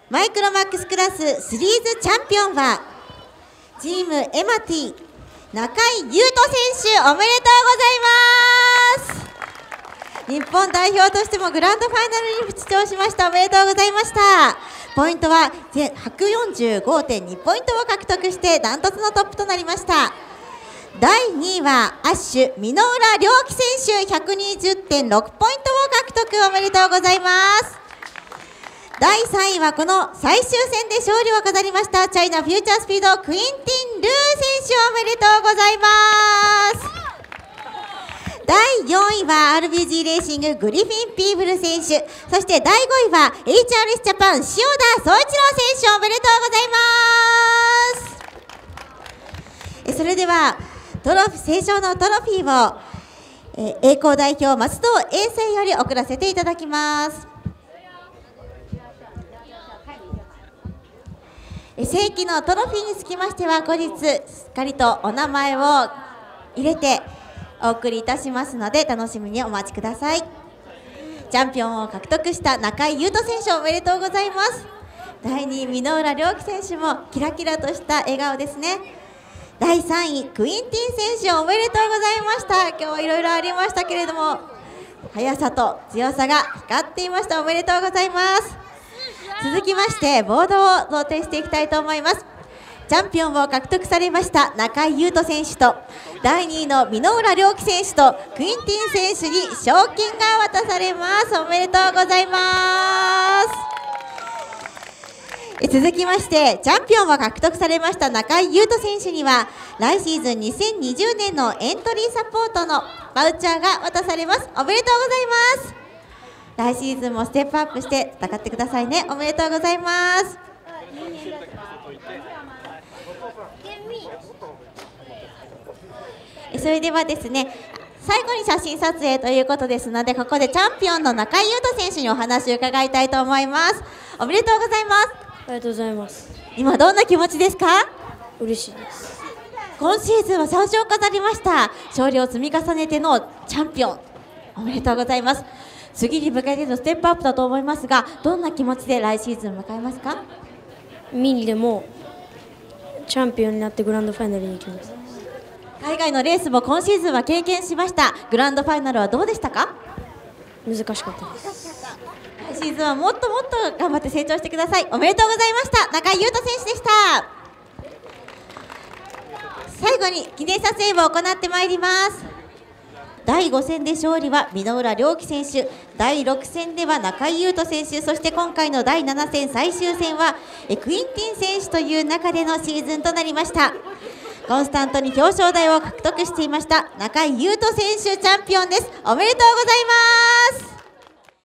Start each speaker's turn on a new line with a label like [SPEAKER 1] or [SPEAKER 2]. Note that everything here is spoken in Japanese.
[SPEAKER 1] マイクロマックスクラスシリーズチャンピオンはチームエマティ中井優斗選手、おめでとうございます。日本代表としてもグランドファイナルに出場しました。おめでとうございました。ポイントは145.2ポイントを獲得してダントツのトップとなりました。第2位はアッシュ箕浦良樹選手、120.6ポイントを獲得、おめでとうございます。第3位はこの最終戦で勝利を飾りましたチャイナフューチャースピードクインティン・ルー選手、おめでとうございます。第4位は RBG レーシンググリフィン・ピーブル選手、そして第5位は HRS ジャパン塩田宗一郎選手、おめでとうございます。それでは正賞のトロフィーを、栄光代表松戸栄生より送らせていただきます。正規のトロフィーにつきましては後日しっかりとお名前を入れてお送りいたしますので楽しみにお待ちください。チャンピオンを獲得した中井優斗選手、おめでとうございます。第2位箕浦良樹選手もキラキラとした笑顔ですね。第3位クインティン選手、おめでとうございました。今日はいろいろありましたけれども速さと強さが光っていました。おめでとうございます。続きましてボードを贈呈していきたいと思います。チャンピオンを獲得されました中井優斗選手と第2位の箕浦良樹選手とクインティン選手に賞金が渡されます。おめでとうございます。続きましてチャンピオンを獲得されました中井優斗選手には来シーズン2020年のエントリーサポートのバウチャーが渡されます。おめでとうございます。来シーズンもステップアップして戦ってくださいね。おめでとうございます。それではですね、最後に写真撮影ということですので、ここでチャンピオンの中井優斗選手にお話を伺いたいと思います。おめでとうございます。
[SPEAKER 2] ありがとうございます。
[SPEAKER 1] 今どんな気持ちですか？
[SPEAKER 2] 嬉しいです。
[SPEAKER 1] 今シーズンは3勝を飾りました。勝利を積み重ねてのチャンピオン、おめでとうございます。次に向けてのステップアップだと思いますが、どんな気持ちで来シーズンを迎えますか？
[SPEAKER 2] ミニでもチャンピオンになってグランドファイナルに行きます。
[SPEAKER 1] 海外のレースも今シーズンは経験しました。グランドファイナルはどうでしたか？
[SPEAKER 2] 難しかったです。
[SPEAKER 1] 来シーズンはもっともっと頑張って成長してください。おめでとうございました。中井優斗選手でした。最後に記念撮影を行ってまいります。第5戦で勝利は箕浦良樹選手、第6戦では中井優斗選手、そして今回の第7戦最終戦はクインティン選手という中でのシーズンとなりました。コンスタントに表彰台を獲得していました中井優斗選手、チャンピオンです。おめでとうございます。